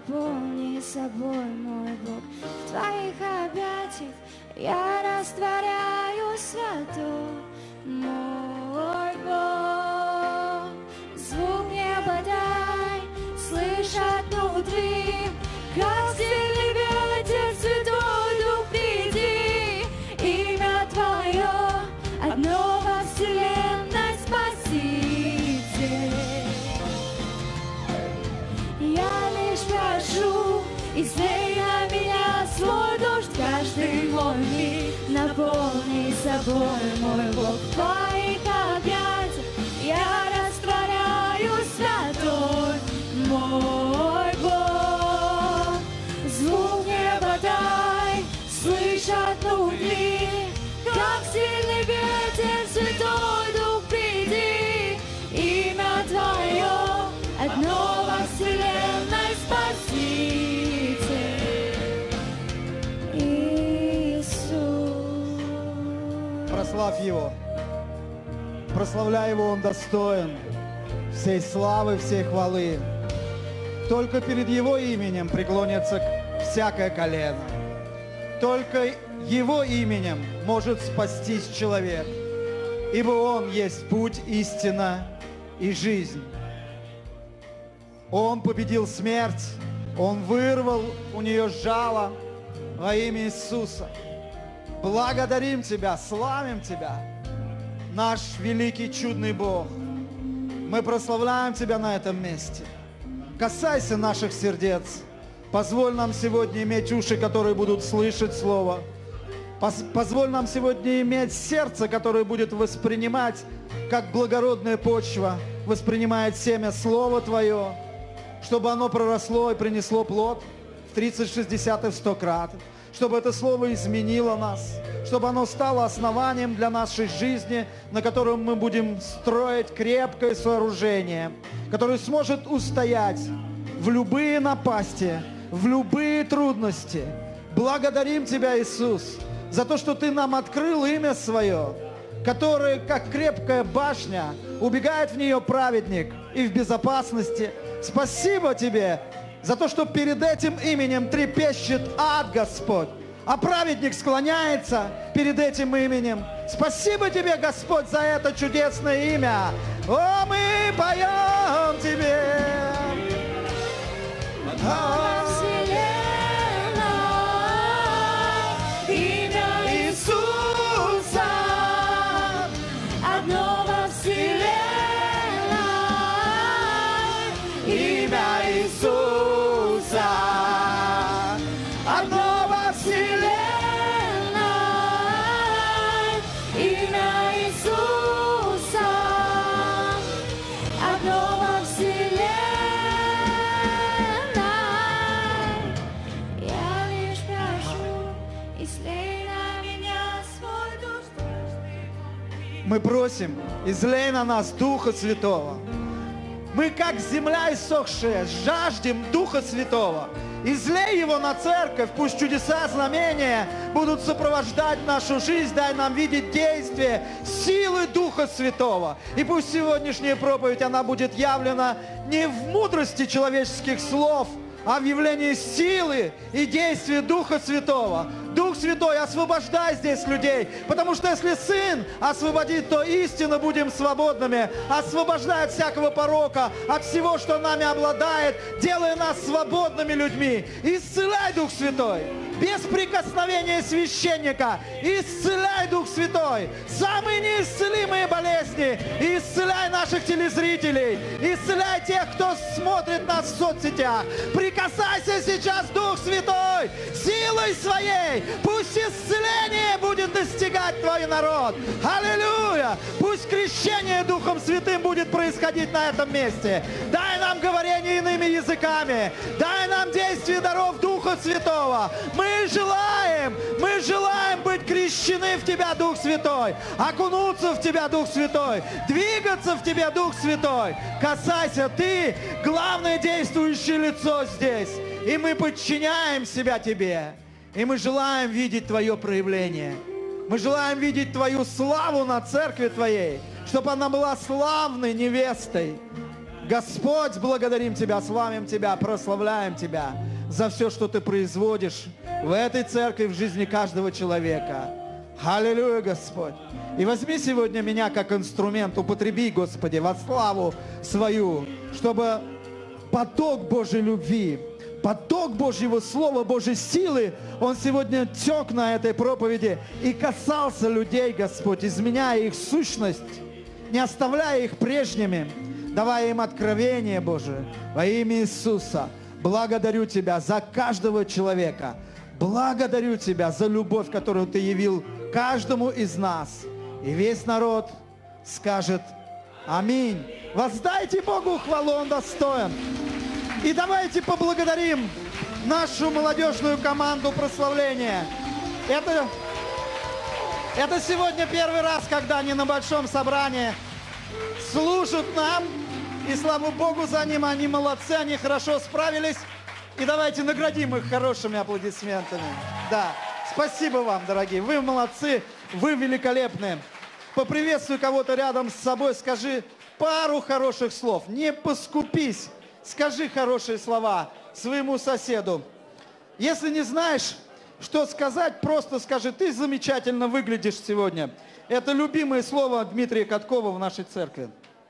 наполни собой, мой Бог. В Твоих объятиях я растворяю, святой мой Бог. Звук неба дай, слышат внутри, как сильный ветер, Святой Дух, приди. Имя Твое одно во вселенной, Спаситель. Я лишь прошу, излей на меня свой дождь, каждый мой миг наполни собой, мой Бог. В Твоих объятиях я растворяю, святой мой Бог. Звук неба дай, слышат внутри, как сильный ветер, Святой Дух, приди. Имя Твое одно во вселенной, Спаситель Иисус. Прославь Его. Прославляй Его, Он достоин всей славы, всей хвалы. Только перед Его именем преклонится всякое колено. Только Его именем может спастись человек, ибо Он есть путь, истина и жизнь. Он победил смерть, Он вырвал у нее жало во имя Иисуса. Благодарим Тебя, славим Тебя, наш великий чудный Бог. Мы прославляем Тебя на этом месте. Касайся наших сердец. Позволь нам сегодня иметь уши, которые будут слышать Слово. Позволь нам сегодня иметь сердце, которое будет воспринимать, как благородная почва воспринимает семя Слова Твое, чтобы оно проросло и принесло плод в 30, 60 и в 100 крат. Чтобы это Слово изменило нас, чтобы оно стало основанием для нашей жизни, на котором мы будем строить крепкое сооружение, которое сможет устоять в любые напасти, в любые трудности. Благодарим Тебя, Иисус, за то, что Ты нам открыл имя Свое, которое, как крепкая башня, убегает в нее праведник и в безопасности. Спасибо Тебе за то, что перед этим именем трепещет ад, Господь, а праведник склоняется перед этим именем. Спасибо Тебе, Господь, за это чудесное имя. О, мы поем Тебе. Имя Иисуса одно во вселенной. Имя Иисуса одно во вселенной. Имя Иисуса одно во вселенной. Я лишь прошу, излей на меня свой дух. Мы просим, излей на нас Духа Святого. Мы, как земля иссохшая, жаждем Духа Святого. Излей Его на церковь, пусть чудеса, знамения будут сопровождать нашу жизнь. Дай нам видеть действие силы Духа Святого. И пусть сегодняшняя проповедь, она будет явлена не в мудрости человеческих слов, а в явлении силы и действия Духа Святого. Дух Святой, освобождай здесь людей, потому что если Сын освободит, то истинно будем свободными. Освобождай от всякого порока, от всего, что нами обладает, делая нас свободными людьми. Исцеляй, Дух Святой, без прикосновения священника. Исцеляй, Дух Святой, самые неисцелимые болезни. Исцеляй наших телезрителей, исцеляй тех, кто смотрит нас в соцсетях. Прикасайся сейчас, Дух Святой, силой Своей. Пусть исцеление будет достигать Твой народ. Аллилуйя! Пусть крещение Духом Святым будет происходить на этом месте. Дай нам говорение иными языками. Дай нам действие даров Духа Святого. Мы желаем быть крещены в Тебя, Дух Святой. Окунуться в Тебя, Дух Святой. Двигаться в Тебя, Дух Святой. Касайся, Ты главное действующее лицо здесь. И мы подчиняем себя Тебе. И мы желаем видеть Твое проявление. Мы желаем видеть Твою славу на церкви Твоей, чтобы она была славной невестой. Господь, благодарим Тебя, славим Тебя, прославляем Тебя за все, что Ты производишь в этой церкви, в жизни каждого человека. Аллилуйя, Господь. И возьми сегодня меня как инструмент, употреби, Господи, во славу свою, чтобы поток Божьей любви, поток Божьего Слова, Божьей силы, он сегодня тек на этой проповеди и касался людей, Господь, изменяя их сущность, не оставляя их прежними, давая им откровение, Божие, во имя Иисуса. Благодарю Тебя за каждого человека. Благодарю Тебя за любовь, которую Ты явил каждому из нас. И весь народ скажет аминь. Воздайте Богу хвалу, Он достоин. И давайте поблагодарим нашу молодежную команду прославления. Это сегодня первый раз, когда они на большом собрании служат нам. И слава Богу за ним, они молодцы, они хорошо справились. И давайте наградим их хорошими аплодисментами. Да, спасибо вам, дорогие, вы молодцы, вы великолепны. Поприветствуй кого-то рядом с собой, скажи пару хороших слов, не поскупись. Скажи хорошие слова своему соседу. Если не знаешь, что сказать, просто скажи: ты замечательно выглядишь сегодня. Это любимое слово Дмитрия Каткова в нашей церкви.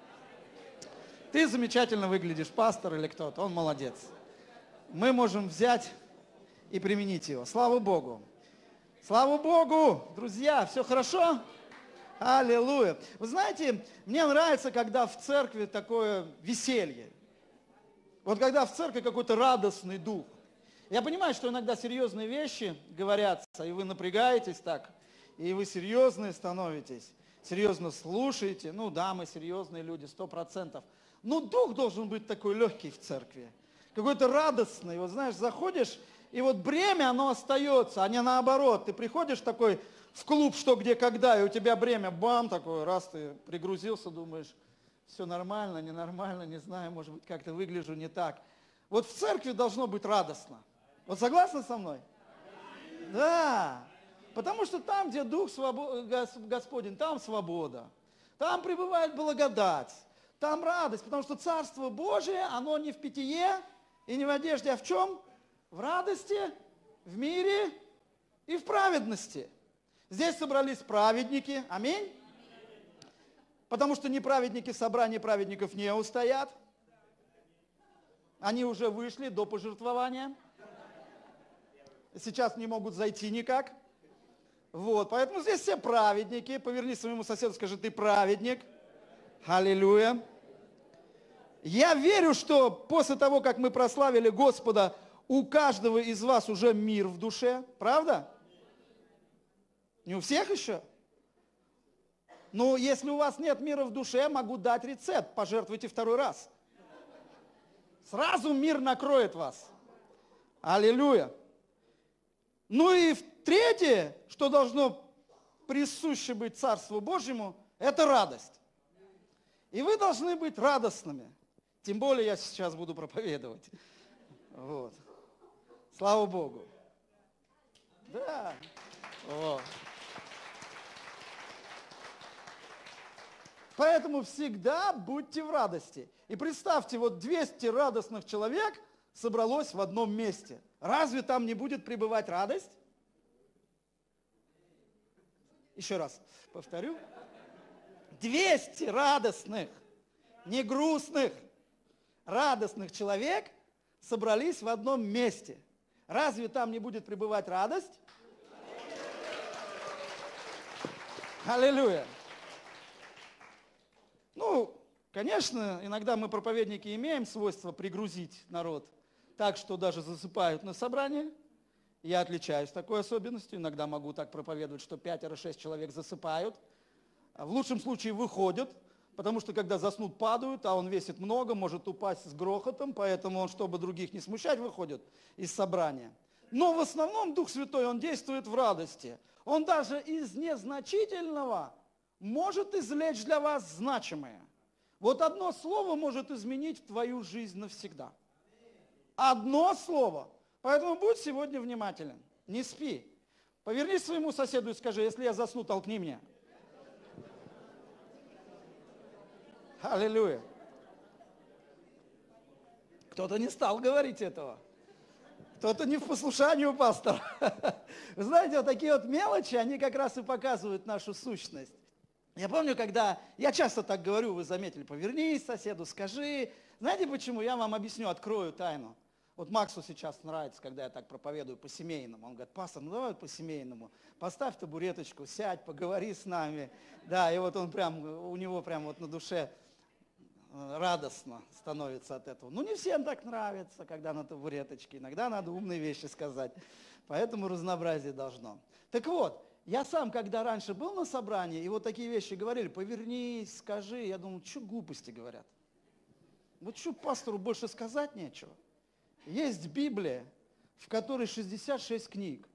Ты замечательно выглядишь, пастор или кто-то, он молодец. Мы можем взять и применить его. Слава Богу! Слава Богу! Друзья, все хорошо? Аллилуйя! Вы знаете, мне нравится, когда в церкви такое веселье. Вот когда в церкви какой-то радостный дух. Я понимаю, что иногда серьезные вещи говорятся, и вы напрягаетесь так, и вы серьезные становитесь, серьезно слушаете. Ну да, мы серьезные люди, 100%. Но дух должен быть такой легкий в церкви, какой-то радостный. Вот знаешь, заходишь, и вот бремя, оно остается, а не наоборот. Ты приходишь такой в клуб «Что, где, когда», и у тебя бремя, бам, такой, раз ты пригрузился, думаешь, все нормально, ненормально, не знаю, может быть, как-то выгляжу не так. Вот в церкви должно быть радостно. Вот согласны со мной? Да. Потому что там, где Дух Господень, там свобода. Там пребывает благодать. Там радость. Потому что Царство Божие, оно не в питье и не в одежде, а в чем? В радости, в мире и в праведности. Здесь собрались праведники. Аминь. Потому что неправедники в собрании праведников не устоят. Они уже вышли до пожертвования. Сейчас не могут зайти никак. Вот, поэтому здесь все праведники. Поверни своему соседу, скажи: ты праведник. Аллилуйя. Я верю, что после того, как мы прославили Господа, у каждого из вас уже мир в душе. Правда? Не у всех еще? Ну, если у вас нет мира в душе, могу дать рецепт. Пожертвуйте второй раз. Сразу мир накроет вас. Аллилуйя. Ну и третье, что должно присуще быть Царству Божьему, это радость. И вы должны быть радостными. Тем более я сейчас буду проповедовать. Вот. Слава Богу. Да. Вот. Поэтому всегда будьте в радости. И представьте, вот 200 радостных человек собралось в одном месте. Разве там не будет пребывать радость? Еще раз повторю. 200 радостных, не грустных, радостных человек собрались в одном месте. Разве там не будет пребывать радость? Аллилуйя. Ну, конечно, иногда мы, проповедники, имеем свойство пригрузить народ так, что даже засыпают на собрании. Я отличаюсь такой особенностью. Иногда могу так проповедовать, что 5-6 человек засыпают. В лучшем случае выходят, потому что когда заснут, падают, а он весит много, может упасть с грохотом, поэтому он, чтобы других не смущать, выходит из собрания. Но в основном Дух Святой, Он действует в радости. Он даже из незначительного может извлечь для вас значимое. Вот одно слово может изменить твою жизнь навсегда. Одно слово. Поэтому будь сегодня внимателен. Не спи. Повернись к своему соседу и скажи: если я засну, толкни меня. Аллилуйя. Кто-то не стал говорить этого. Кто-то не в послушании у пастора. Вы знаете, вот такие вот мелочи, они как раз и показывают нашу сущность. Я помню, когда, я часто так говорю, вы заметили, повернись соседу, скажи. Знаете почему? Я вам объясню, открою тайну. Вот Максу сейчас нравится, когда я так проповедую по-семейному. Он говорит: пастор, ну давай по-семейному. Поставь табуреточку, сядь, поговори с нами. Да, и вот он прям, у него прям вот на душе радостно становится от этого. Ну не всем так нравится, когда на табуреточке. Иногда надо умные вещи сказать. Поэтому разнообразие должно. Так вот, я сам, когда раньше был на собрании, и вот такие вещи говорили: повернись, скажи. Я думал, что глупости говорят. Вот что пастору больше сказать нечего. Есть Библия, в которой 66 книг.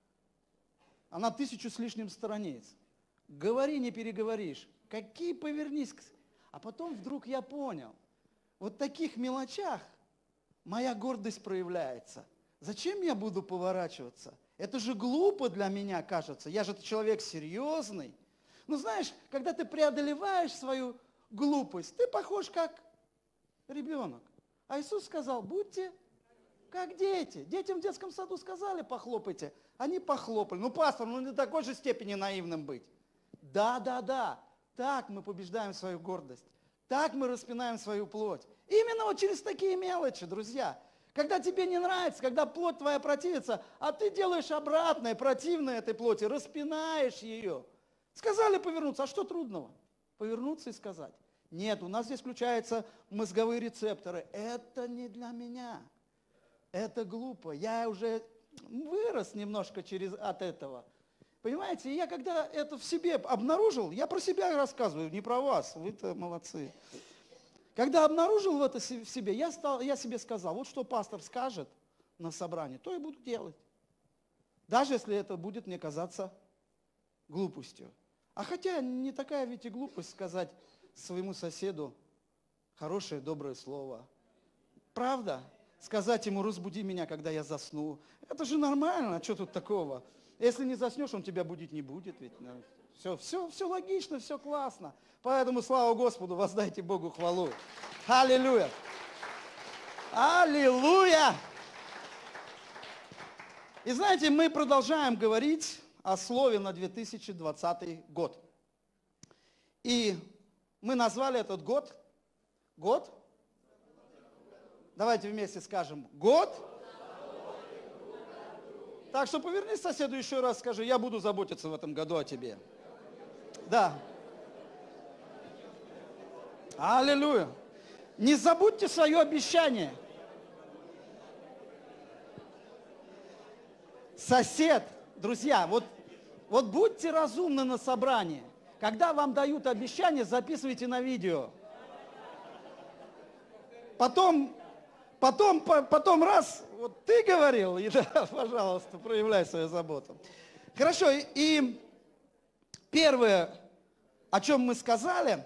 Она 1000 с лишним страниц. Говори, не переговоришь. Какие повернись. А потом вдруг я понял, вот в таких мелочах моя гордость проявляется. Зачем я буду поворачиваться? Это же глупо для меня, кажется. Я же человек серьезный. Ну, знаешь, когда ты преодолеваешь свою глупость, ты похож как ребенок. А Иисус сказал: будьте как дети. Детям в детском саду сказали: похлопайте. Они похлопали. Ну, пастор, ну не до такой же степени наивным быть. Да. Так мы побеждаем свою гордость. Так мы распинаем свою плоть. Именно вот через такие мелочи, друзья. Когда тебе не нравится, когда плоть твоя противится, а ты делаешь обратное, противное этой плоти, распинаешь ее. Сказали повернуться, а что трудного? Повернуться и сказать: нет, у нас здесь включаются мозговые рецепторы. Это не для меня. Это глупо. Я уже вырос немножко от этого. Понимаете, и я когда это в себе обнаружил, я про себя рассказываю, не про вас, вы-то молодцы. Когда обнаружил это в себе, я себе сказал: вот что пастор скажет на собрании, то и буду делать. Даже если это будет мне казаться глупостью. А хотя не такая ведь и глупость сказать своему соседу хорошее, доброе слово. Правда? Сказать ему: разбуди меня, когда я засну. Это же нормально, а что тут такого? Если не заснешь, он тебя будить не будет. Ведь все логично, все классно. Поэтому слава Господу, воздайте Богу хвалу. Аллилуйя! Аллилуйя! И знаете, мы продолжаем говорить о слове на 2020 год. И мы назвали этот год. Давайте вместе скажем: год. Так что повернись к соседу еще раз, скажи: я буду заботиться в этом году о тебе. Да. Аллилуйя. Не забудьте свое обещание. Сосед, друзья, вот будьте разумны на собрании. Когда вам дают обещание, записывайте на видео. Потом раз, вот ты говорил, и да, пожалуйста, проявляй свою заботу. Хорошо, и первое, о чем мы сказали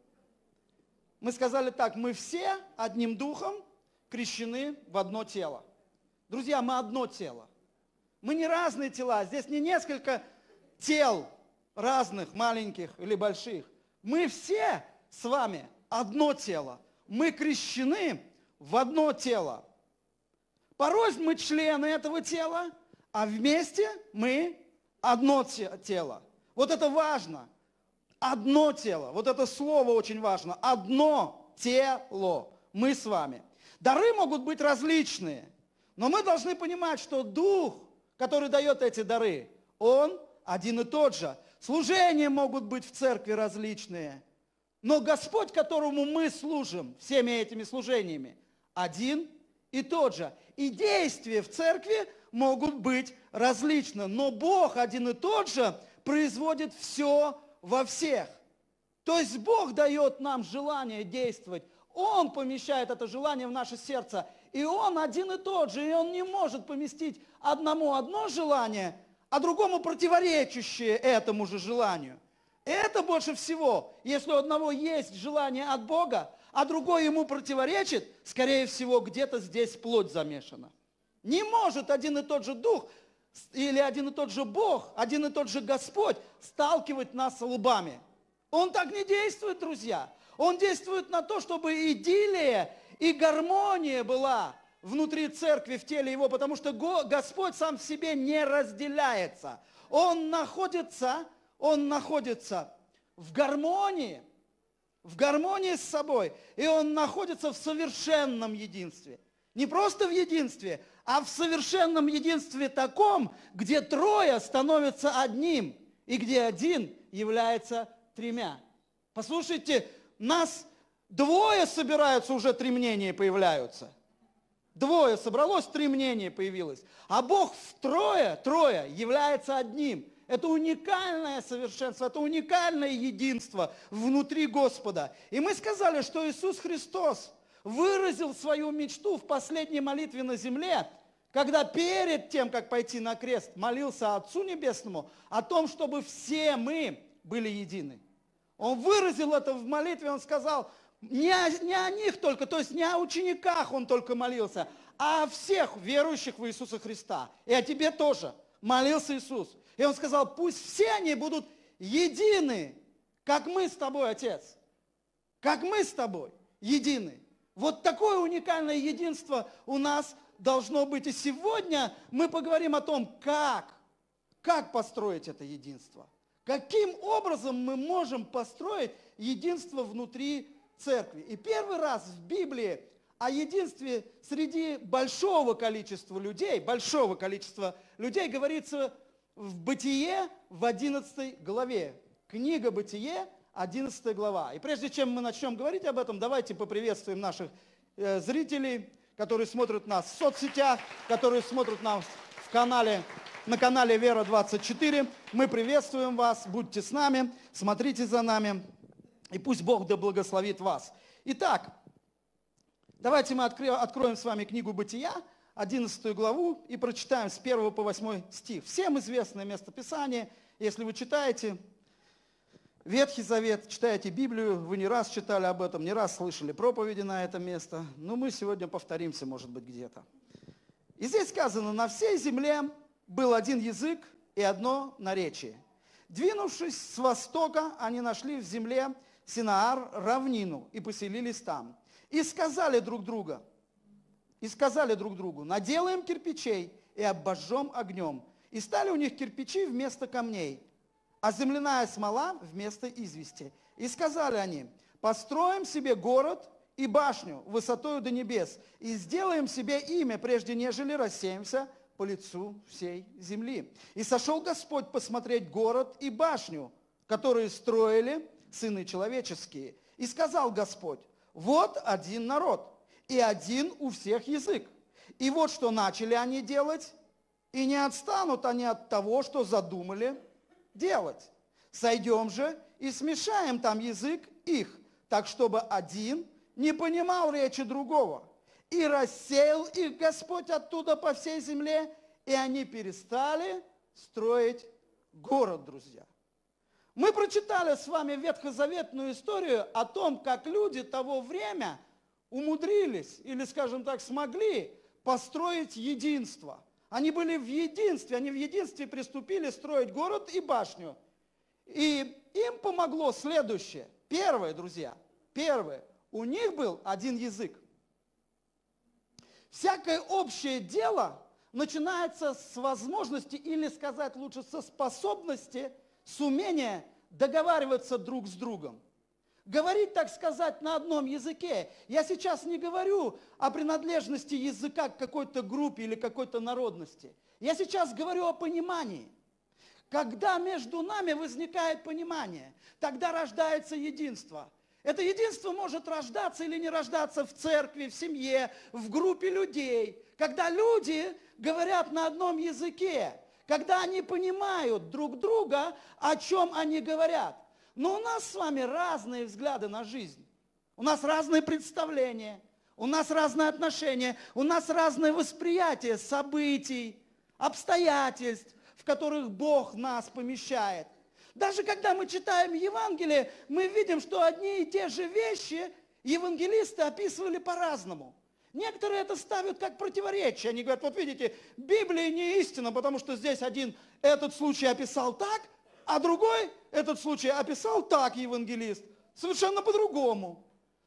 так: мы все одним духом крещены в одно тело. Друзья, мы одно тело. Мы не разные тела, здесь не несколько тел разных, маленьких или больших. Мы все с вами одно тело. Мы крещены в одно тело. Порой мы члены этого тела, а вместе мы одно тело. Вот это важно. Одно тело. Вот это слово очень важно. Одно тело. Мы с вами. Дары могут быть различные, но мы должны понимать, что Дух, который дает эти дары, Он один и тот же. Служения могут быть в церкви различные, но Господь, которому мы служим всеми этими служениями, один и тот же. И действия в церкви могут быть различны, но Бог один и тот же производит все во всех. То есть Бог дает нам желание действовать. Он помещает это желание в наше сердце. И Он один и тот же. И Он не может поместить одному одно желание, а другому противоречащее этому же желанию. Это больше всего, если у одного есть желание от Бога, а другой ему противоречит, скорее всего, где-то здесь плоть замешана. Не может один и тот же Дух или один и тот же Бог, один и тот же Господь сталкивать нас лбами. Он так не действует, друзья. Он действует на то, чтобы идиллия И гармония была внутри церкви, в теле его, потому что Господь сам в себе не разделяется. Он находится в гармонии с собой, и Он находится в совершенном единстве. Не просто в единстве, а в совершенном единстве таком, где трое становятся одним, и где один является тремя. Послушайте, нас двое собираются, уже три мнения появляются. Двое собралось, три мнения появилось. А Бог в трое является одним. Это уникальное совершенство, это уникальное единство внутри Господа. И мы сказали, что Иисус Христос выразил свою мечту в последней молитве на земле, когда перед тем, как пойти на крест, молился Отцу Небесному о том, чтобы все мы были едины. Он выразил это в молитве, он сказал, не о них только, то есть не о учениках он только молился, а о всех верующих в Иисуса Христа. И о тебе тоже молился Иисус. И он сказал, пусть все они будут едины, как мы с тобой, Отец. Как мы с тобой едины. Вот такое уникальное единство у нас должно быть. И сегодня мы поговорим о том, как построить это единство. Каким образом мы можем построить единство внутри церкви. И первый раз в Библии о единстве среди большого количества людей говорится в Бытие в 11 главе. Книга Бытие, 11 глава. И прежде чем мы начнем говорить об этом, давайте поприветствуем наших зрителей, которые смотрят нас в соцсетях, которые смотрят нас на канале Вера24. Мы приветствуем вас, будьте с нами, смотрите за нами, и пусть Бог да благословит вас. Итак, давайте мы откроем с вами книгу Бытия, 11 главу, и прочитаем с 1 по 8 стих. Всем известное местописание. Если вы читаете Ветхий Завет, читаете Библию, вы не раз читали об этом, не раз слышали проповеди на это место, но мы сегодня повторимся, может быть, где-то. И здесь сказано, на всей земле был один язык и одно наречие. Двинувшись с востока, они нашли в земле Синаар равнину и поселились там. И сказали друг другу, наделаем кирпичей и обожжем огнем. И стали у них кирпичи вместо камней, а земляная смола вместо извести. И сказали они, построим себе город и башню высотою до небес, и сделаем себе имя, прежде нежели рассеемся по лицу всей земли. И сошел Господь посмотреть город и башню, которые строили сыны человеческие. И сказал Господь, вот один народ, и один у всех язык. И вот что начали они делать, и не отстанут они от того, что задумали делать. Сойдем же и смешаем там язык их, так чтобы один не понимал речи другого. И рассеял их Господь оттуда по всей земле, и они перестали строить город, друзья. Мы прочитали с вами ветхозаветную историю о том, как люди того времени умудрились, или, скажем так, смогли построить единство. Они были в единстве приступили строить город и башню. И им помогло следующее. Первое, друзья, у них был один язык. Всякое общее дело начинается с возможности, или сказать лучше, со способности, с умения договариваться друг с другом. Говорить, так сказать, на одном языке. Я сейчас не говорю о принадлежности языка к какой-то группе или какой-то народности. Я сейчас говорю о понимании. Когда между нами возникает понимание, тогда рождается единство. Это единство может рождаться или не рождаться в церкви, в семье, в группе людей. Когда люди говорят на одном языке, когда они понимают друг друга, о чем они говорят. Но у нас с вами разные взгляды на жизнь. У нас разные представления, у нас разные отношения, у нас разное восприятие событий, обстоятельств, в которых Бог нас помещает. Даже когда мы читаем Евангелие, мы видим, что одни и те же вещи евангелисты описывали по-разному. Некоторые это ставят как противоречие. Они говорят, вот видите, Библия не истина, потому что здесь один этот случай описал так, а другой этот случай описал так евангелист, совершенно по-другому.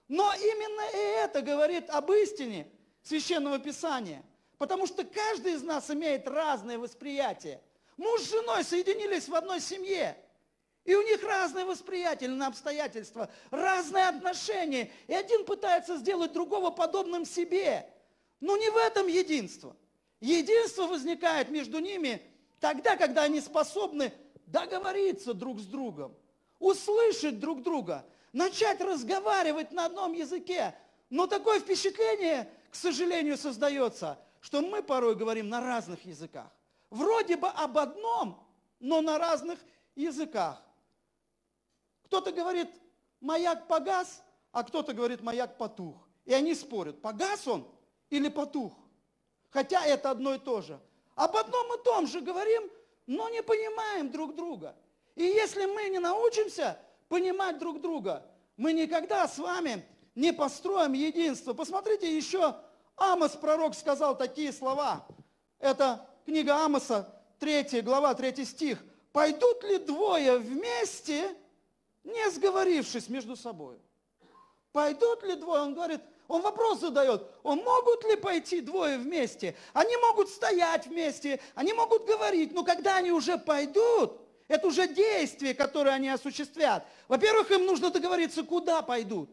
Но именно и это говорит об истине Священного Писания. Потому что каждый из нас имеет разное восприятие. Муж с женой соединились в одной семье. И у них разное восприятие на обстоятельства, разные отношения. И один пытается сделать другого подобным себе. Но не в этом единство. Единство возникает между ними тогда, когда они способны договориться друг с другом, услышать друг друга, начать разговаривать на одном языке. Но такое впечатление, к сожалению, создается, что мы порой говорим на разных языках. Вроде бы об одном, но на разных языках. Кто-то говорит, маяк погас, а кто-то говорит, маяк потух. И они спорят, погас он или потух. Хотя это одно и то же. Об одном и том же говорим, но не понимаем друг друга. И если мы не научимся понимать друг друга, мы никогда с вами не построим единство. Посмотрите, еще Амос, пророк, сказал такие слова. Это книга Амоса, 3 глава, 3 стих. «Пойдут ли двое вместе, не сговорившись между собой?» Пойдут ли двое? Он говорит, он вопрос задает, могут ли пойти двое вместе? Они могут стоять вместе, они могут говорить, но когда они уже пойдут, это уже действие, которое они осуществят. Во-первых, им нужно договориться, куда пойдут.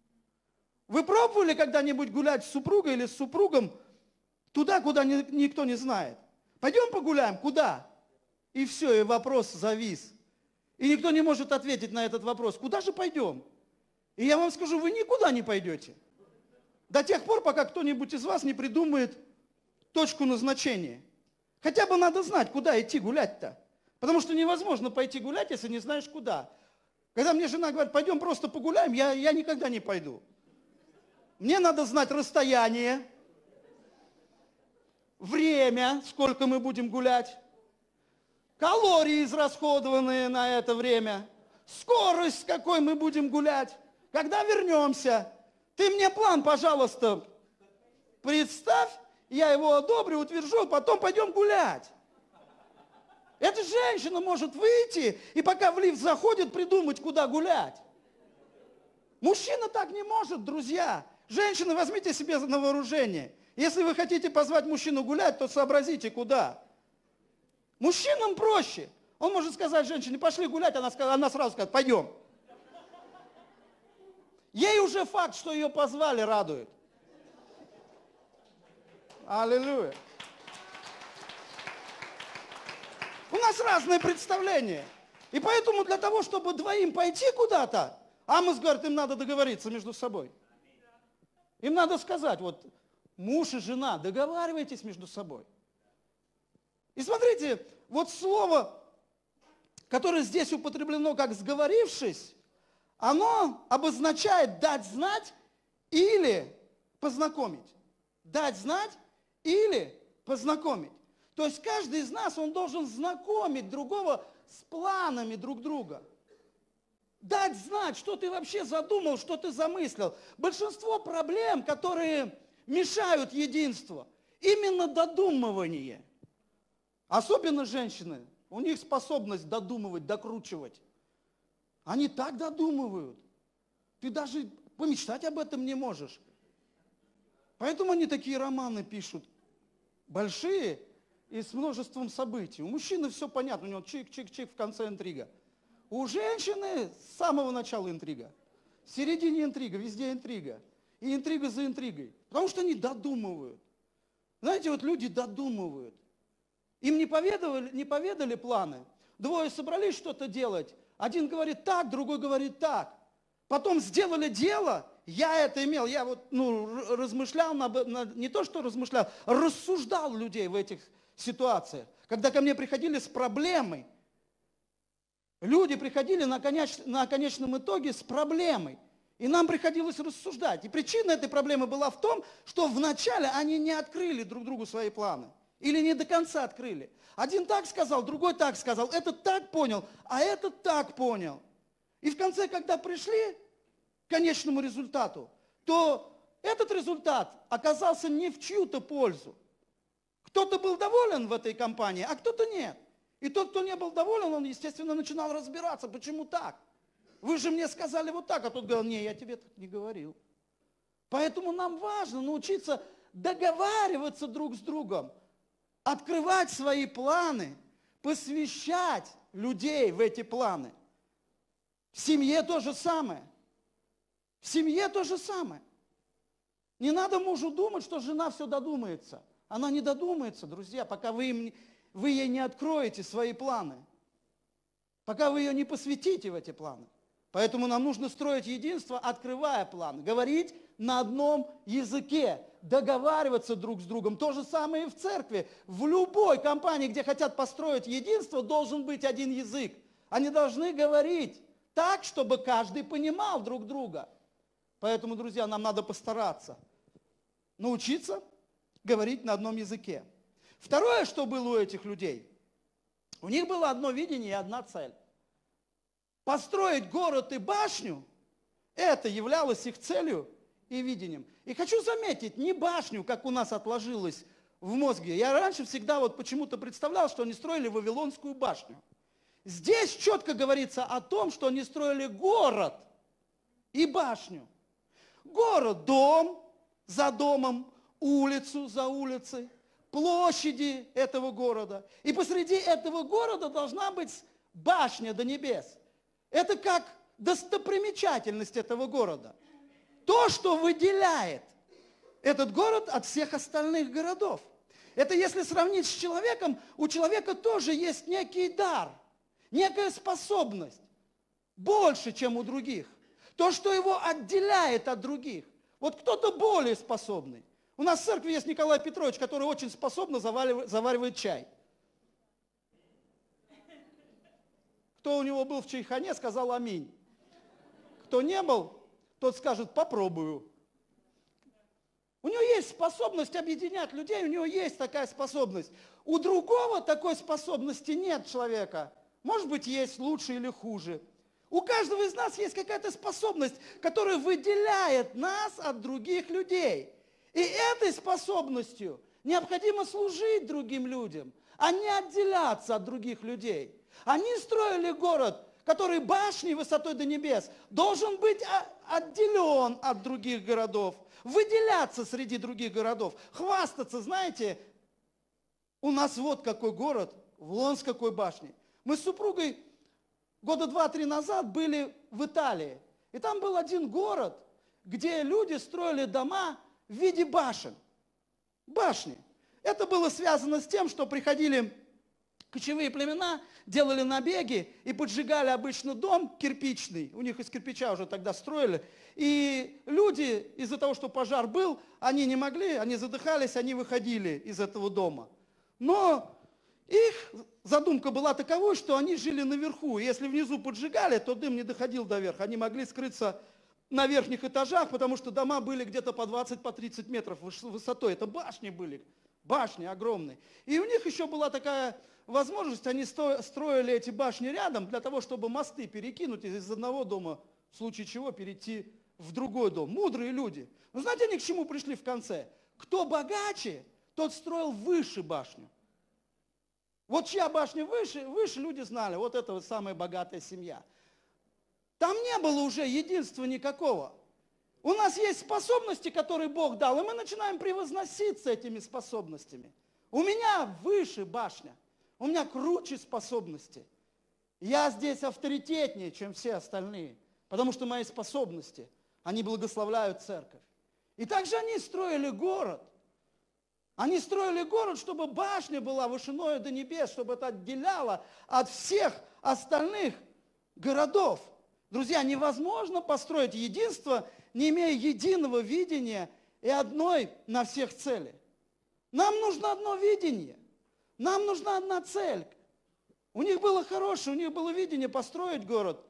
Вы пробовали когда-нибудь гулять с супругой или с супругом туда, куда никто не знает? Пойдем погуляем, куда? И все, и вопрос завис. И никто не может ответить на этот вопрос, куда же пойдем? И я вам скажу, вы никуда не пойдете. До тех пор, пока кто-нибудь из вас не придумает точку назначения. Хотя бы надо знать, куда идти гулять-то. Потому что невозможно пойти гулять, если не знаешь куда. Когда мне жена говорит, пойдем просто погуляем, я никогда не пойду. Мне надо знать расстояние, время, сколько мы будем гулять, калории, израсходованные на это время, скорость, с какой мы будем гулять, когда вернемся. Ты мне план, пожалуйста, представь, я его одобрю, утвержу, потом пойдем гулять. Эта женщина может выйти и пока в лифт заходит, придумать, куда гулять. Мужчина так не может, друзья. Женщины, возьмите себе на вооружение. Если вы хотите позвать мужчину гулять, то сообразите, куда. Мужчинам проще. Он может сказать женщине, пошли гулять, она сразу скажет, пойдем. Ей уже факт, что ее позвали, радует. Аллилуйя. У нас разные представления. И поэтому для того, чтобы двоим пойти куда-то, Амос говорит, им надо договориться между собой. Им надо сказать, вот муж и жена, договаривайтесь между собой. И смотрите, вот слово, которое здесь употреблено как «сговорившись», оно обозначает дать знать или познакомить. Дать знать или познакомить. То есть каждый из нас, он должен знакомить другого с планами друг друга. Дать знать, что ты вообще задумал, что ты замыслил. Большинство проблем, которые мешают единству, именно додумывание. Особенно женщины, у них способность додумывать, докручивать. Они так додумывают. Ты даже помечтать об этом не можешь. Поэтому они такие романы пишут. Большие и с множеством событий. У мужчины все понятно, у него чик-чик-чик, в конце интрига. У женщины с самого начала интрига. В середине интрига, везде интрига. И интрига за интригой. Потому что они додумывают. Знаете, вот люди додумывают. Им не поведали планы. Двое собрались что-то делать. Один говорит так, другой говорит так. Потом сделали дело, я это имел, я вот размышлял, не то что размышлял, рассуждал людей в этих ситуациях. Когда ко мне приходили с проблемой, люди приходили на конечном итоге с проблемой. И нам приходилось рассуждать. И причина этой проблемы была в том, что вначале они не открыли друг другу свои планы. Или не до конца открыли. Один так сказал, другой так сказал, этот так понял, а этот так понял. И в конце, когда пришли к конечному результату, то этот результат оказался не в чью-то пользу. Кто-то был доволен в этой компании, а кто-то нет. И тот, кто не был доволен, он, естественно, начинал разбираться, почему так. вы же мне сказали вот так, а тот говорил, не, я тебе так не говорил. Поэтому нам важно научиться договариваться друг с другом, открывать свои планы, посвящать людей в эти планы. В семье то же самое. В семье то же самое. Не надо мужу думать, что жена все додумается. Она не додумается, друзья, пока вы ей не откроете свои планы. Пока вы ее не посвятите в эти планы. Поэтому нам нужно строить единство, открывая планы. Говорить на одном языке, договариваться друг с другом. То же самое и в церкви. В любой компании, где хотят построить единство, должен быть один язык. Они должны говорить так, чтобы каждый понимал друг друга. Поэтому, друзья, нам надо постараться научиться говорить на одном языке. Второе, что было у этих людей, у них было одно видение и одна цель. Построить город и башню, это являлось их целью и видением. И хочу заметить, не башню, как у нас отложилось в мозге. Я раньше всегда вот почему-то представлял, что они строили Вавилонскую башню. Здесь четко говорится о том, что они строили город и башню. Город, дом за домом, улицу за улицей, площади этого города. И посреди этого города должна быть башня до небес. Это как достопримечательность этого города. То, что выделяет этот город от всех остальных городов. Это если сравнить с человеком, у человека тоже есть некий дар, некая способность, больше, чем у других. То, что его отделяет от других. Вот кто-то более способный. У нас в церкви есть Николай Петрович, который очень способно заваривает чай. Кто у него был в чайхане, сказал аминь. Кто не был, тот скажет попробую. У него есть способность объединять людей, у него есть такая способность. У другого такой способности нет человека. Может быть, есть лучше или хуже. У каждого из нас есть какая-то способность, которая выделяет нас от других людей. И этой способностью необходимо служить другим людям, а не отделяться от других людей. Они строили город, который башней высотой до небес должен быть отделен от других городов, выделяться среди других городов, хвастаться, знаете, у нас вот какой город, вон с какой башней. Мы с супругой года 2-3 назад были в Италии, и там был один город, где люди строили дома в виде башен. Башни. Это было связано с тем, что приходили кочевые племена, делали набеги и поджигали обычно дом кирпичный. У них из кирпича уже тогда строили. И люди из-за того, что пожар был, они не могли, они задыхались, они выходили из этого дома. Но их задумка была таковой, что они жили наверху. И если внизу поджигали, то дым не доходил до верха. Они могли скрыться на верхних этажах, потому что дома были где-то по 20-30 метров высотой. Это башни были, башни огромные. И у них еще была такая возможность, они строили эти башни рядом для того, чтобы мосты перекинуть из одного дома, в случае чего перейти в другой дом. Мудрые люди. Но знаете, они к чему пришли в конце? Кто богаче, тот строил выше башню. Вот чья башня выше люди знали, вот это вот самая богатая семья. Там не было уже единства никакого. У нас есть способности, которые Бог дал, и мы начинаем превозноситься этими способностями. У меня выше башня, у меня круче способности. Я здесь авторитетнее, чем все остальные, потому что мои способности, они благословляют церковь. И также они строили город. Они строили город, чтобы башня была вышиною до небес, чтобы это отделяло от всех остальных городов. Друзья, невозможно построить единство, не имея единого видения и одной на всех цели. Нам нужно одно видение, нам нужна одна цель. У них было хорошее, у них было видение построить город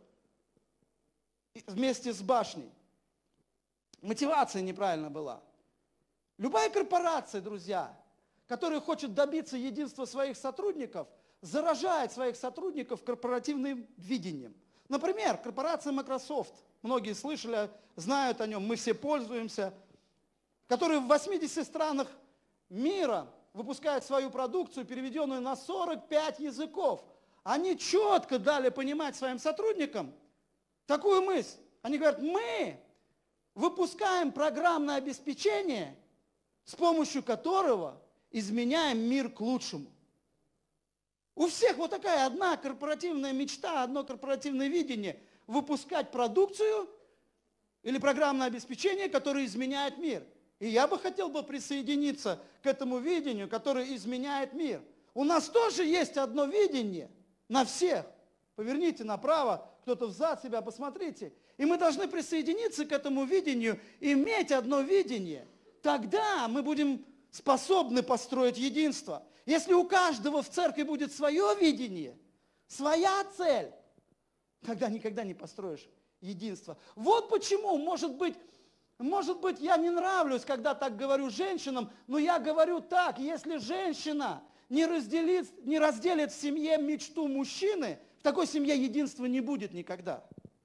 вместе с башней. Мотивация неправильно была. Любая корпорация, друзья, которая хочет добиться единства своих сотрудников, заражает своих сотрудников корпоративным видением. Например, корпорация Microsoft, многие слышали, знают о нем, мы все пользуемся, который в 80 странах мира выпускает свою продукцию, переведенную на 45 языков. Они четко дали понимать своим сотрудникам, такую мысль. Они говорят, мы выпускаем программное обеспечение, с помощью которого изменяем мир к лучшему. У всех вот такая одна корпоративная мечта, одно корпоративное видение – выпускать продукцию или программное обеспечение, которое изменяет мир. И я бы хотел присоединиться к этому видению, которое изменяет мир. У нас тоже есть одно видение на всех. Поверните направо, кто-то взад себя, посмотрите. И мы должны присоединиться к этому видению, иметь одно видение. Тогда мы будем способны построить единство. Если у каждого в церкви будет свое видение, своя цель, тогда никогда не построишь единство. Вот почему, может быть, я не нравлюсь, когда так говорю женщинам, но я говорю так, если женщина не разделит в семье мечту мужчины, в такой семье единства не будет никогда.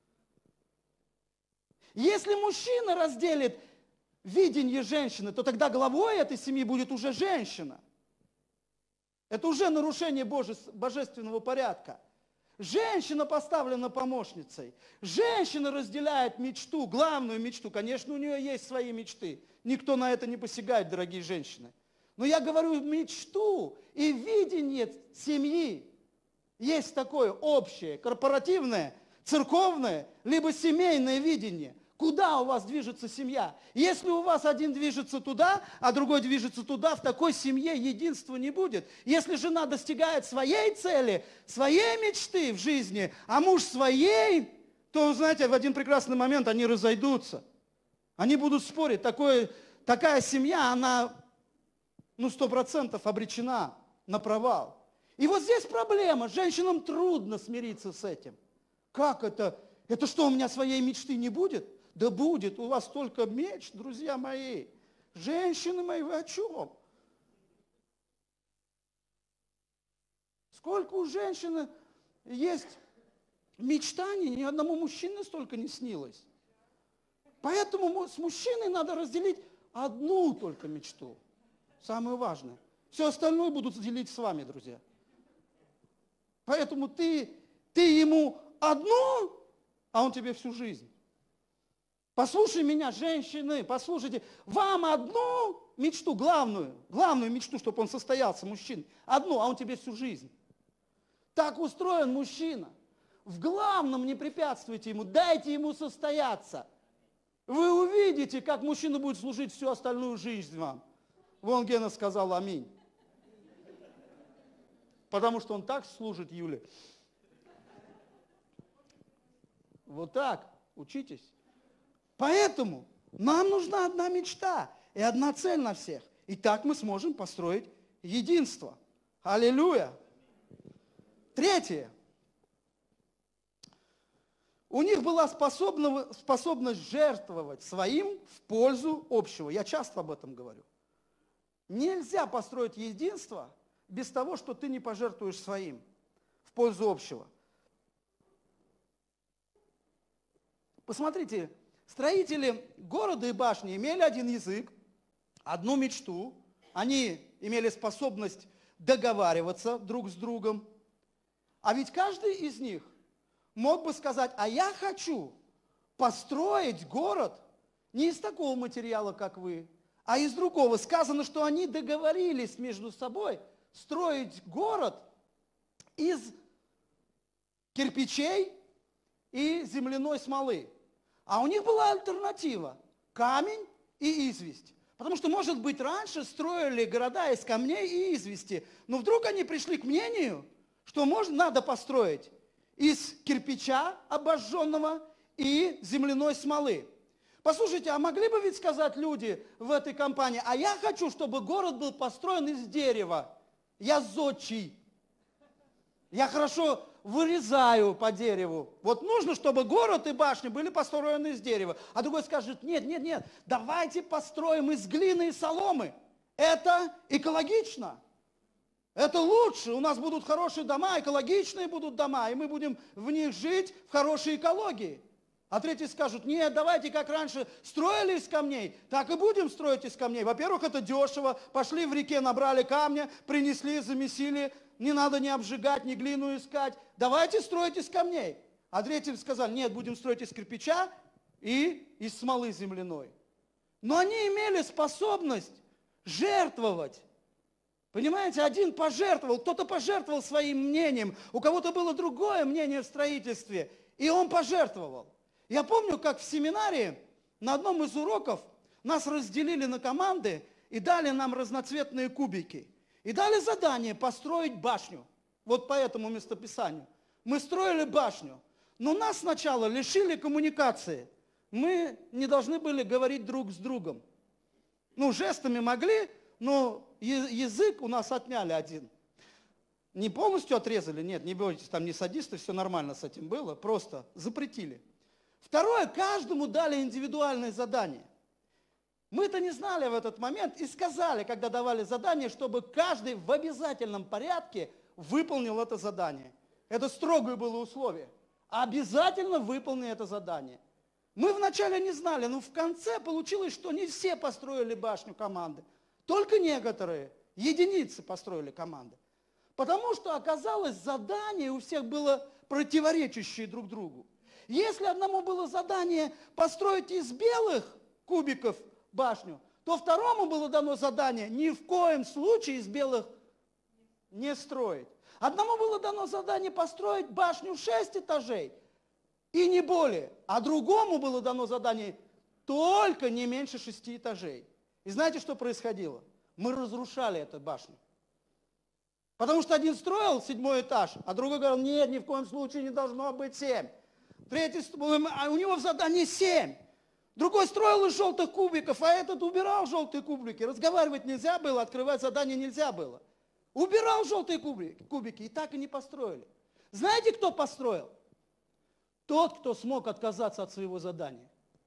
Если мужчина разделит видение женщины, то тогда главой этой семьи будет уже женщина. Это уже нарушение божественного порядка. Женщина поставлена помощницей. Женщина разделяет мечту, главную мечту. Конечно, у нее есть свои мечты. Никто на это не посягает, дорогие женщины. Но я говорю мечту и видение семьи. Есть такое общее, корпоративное, церковное, либо семейное видение. Куда у вас движется семья? Если у вас один движется туда, а другой движется туда, в такой семье единства не будет. Если жена достигает своей цели, своей мечты в жизни, а муж своей, то, знаете, в один прекрасный момент они разойдутся. Они будут спорить. Такая семья, она 100% обречена на провал. И вот здесь проблема. Женщинам трудно смириться с этим. Как это? Это что, у меня своей мечты не будет? Да будет, у вас столько мечт, друзья мои. Женщины мои, вы о чем? Сколько у женщины есть мечтаний, ни одному мужчине столько не снилось. Поэтому с мужчиной надо разделить одну только мечту. Самое важное. Все остальное будут делить с вами, друзья. Поэтому ты ему одну, а он тебе всю жизнь. Послушай меня, женщины, послушайте, вам одну мечту, главную мечту, чтобы он состоялся, мужчина, одну, а он тебе всю жизнь. Так устроен мужчина. В главном не препятствуйте ему, дайте ему состояться. Вы увидите, как мужчина будет служить всю остальную жизнь вам. Вон Гена сказал аминь. Потому что он так служит Юле. Вот так, учитесь. Поэтому нам нужна одна мечта и одна цель на всех. И так мы сможем построить единство. Аллилуйя. Третье. У них была способность жертвовать своим в пользу общего. Я часто об этом говорю. Нельзя построить единство без того, что ты не пожертвуешь своим в пользу общего. Посмотрите, строители города и башни имели один язык, одну мечту. Они имели способность договариваться друг с другом. А ведь каждый из них мог бы сказать, а я хочу построить город не из такого материала, как вы, а из другого. Сказано, что они договорились между собой строить город из кирпичей и земляной смолы. А у них была альтернатива – камень и известь. Потому что, может быть, раньше строили города из камней и извести, но вдруг они пришли к мнению, что надо построить из кирпича обожженного и земляной смолы. Послушайте, а могли бы ведь сказать люди в этой компании, а я хочу, чтобы город был построен из дерева. Я зодчий. Я хорошо вырезаю по дереву. Вот нужно, чтобы город и башни были построены из дерева. А другой скажет, нет, давайте построим из глины и соломы. Это экологично. Это лучше. У нас будут хорошие дома, экологичные будут дома, и мы будем в них жить в хорошей экологии. А третьи скажут, нет, давайте как раньше строили из камней, так и будем строить из камней. Во-первых, это дешево. Пошли в реке, набрали камня, принесли, замесили. Не надо ни обжигать, ни глину искать. Давайте строить из камней. А третьим сказали, нет, будем строить из кирпича и из смолы земляной. Но они имели способность жертвовать. Понимаете, один пожертвовал, кто-то пожертвовал своим мнением, у кого-то было другое мнение в строительстве, и он пожертвовал. Я помню, как в семинарии на одном из уроков нас разделили на команды и дали нам разноцветные кубики. И дали задание построить башню. Вот по этому местописанию. Мы строили башню, но нас сначала лишили коммуникации. Мы не должны были говорить друг с другом. Ну, жестами могли, но язык у нас отняли один. Не полностью отрезали, нет, не бойтесь, там не садисты, все нормально с этим было, просто запретили. Второе, каждому дали индивидуальное задание. Мы это не знали в этот момент и сказали, когда давали задание, чтобы каждый в обязательном порядке выполнил это задание. Это строгое было условие. Обязательно выполни это задание. Мы вначале не знали, но в конце получилось, что не все построили башню команды. Только некоторые, единицы построили команды. Потому что оказалось, задание у всех было противоречащее друг другу. Если одному было задание построить из белых кубиков башню, то второму было дано задание ни в коем случае из белых не строить. Одному было дано задание построить башню 6 этажей и не более, а другому было дано задание только не меньше 6 этажей. И знаете, что происходило? Мы разрушали эту башню. Потому что один строил 7-й этаж, а другой говорил, нет, ни в коем случае не должно быть 7. Третий, а у него в задании 7. Другой строил из желтых кубиков, а этот убирал желтые кубики. Разговаривать нельзя было, открывать задание нельзя было. Убирал желтые кубики, и так и не построили. Знаете, кто построил? Тот, кто смог отказаться от своего задания.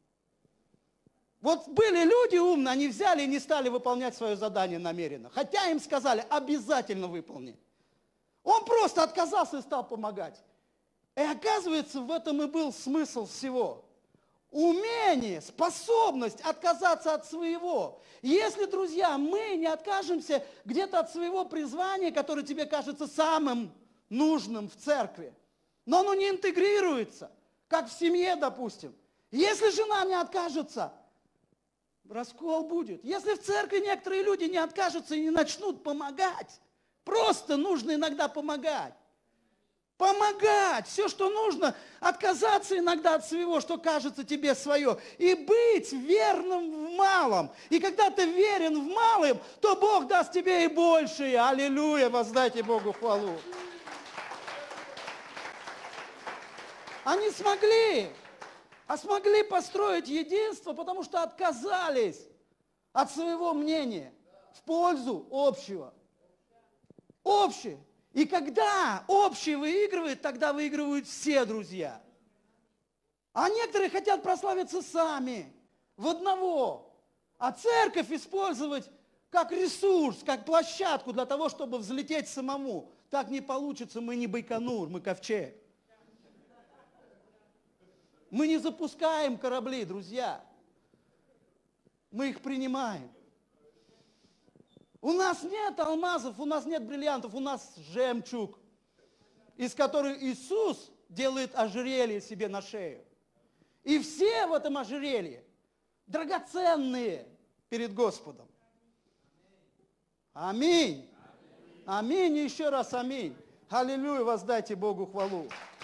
Вот были люди умные, они взяли и не стали выполнять свое задание намеренно. Хотя им сказали, обязательно выполни. Он просто отказался и стал помогать. И оказывается, в этом и был смысл всего. Умение, способность отказаться от своего. Если, друзья, мы не откажемся где-то от своего призвания, которое тебе кажется самым нужным в церкви, но оно не интегрируется, как в семье, допустим. Если жена не откажется, раскол будет. Если в церкви некоторые люди не откажутся и не начнут помогать, просто нужно иногда помогать. Помогать, все, что нужно, отказаться иногда от своего, что кажется тебе свое, и быть верным в малом. И когда ты верен в малом, то Бог даст тебе и большее. Аллилуйя, воздайте Богу хвалу. Они смогли построить единство, потому что отказались от своего мнения в пользу общего. Общее. И когда общее выигрывает, тогда выигрывают все, друзья. А некоторые хотят прославиться сами, в одного. А церковь использовать как ресурс, как площадку для того, чтобы взлететь самому. Так не получится, мы не Байконур, мы ковчег. Мы не запускаем корабли, друзья. Мы их принимаем. У нас нет алмазов, у нас нет бриллиантов, у нас жемчуг, из которых Иисус делает ожерелье себе на шею. И все в этом ожерелье драгоценные перед Господом. Аминь. Аминь и еще раз аминь. Аллилуйя, воздайте Богу хвалу.